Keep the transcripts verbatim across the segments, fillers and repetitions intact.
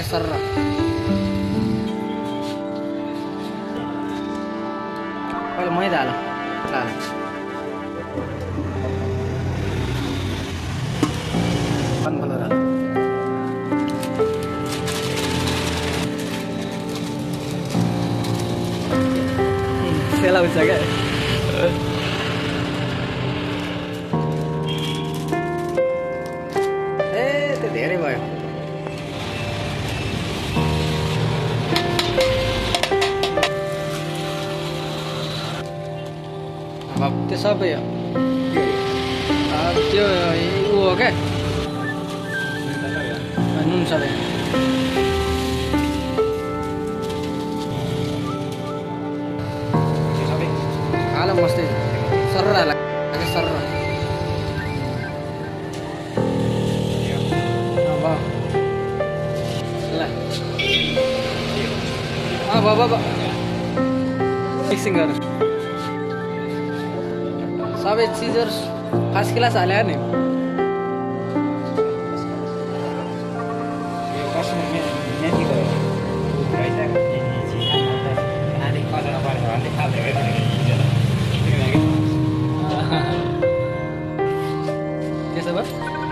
sir पहिले मैदा हाल हाल कन्फ्लोर हाल सेलाउँछ क्या ए त्यो धेरै भयो अब त्यो सबै हो अब त्यो ऊ हो क्या नुन सबै हाल मस्तै सर्र हाल सर्र ल अब अब मिक्सिङ गर सबै चिजहरू फर्स्ट क्लास हाल्यो नि त्यसो भए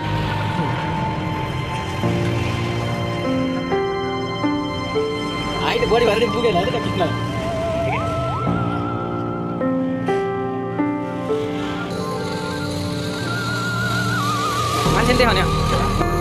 हाइट बढी भएर पुगेन अरे त किन मान्छेले देखाउने